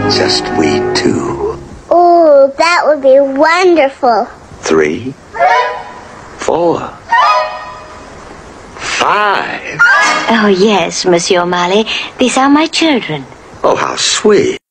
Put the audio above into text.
Just we two. Oh, that would be wonderful. 3, 4, 5. Oh, yes, Monsieur O'Malley. These are my children. Oh, how sweet.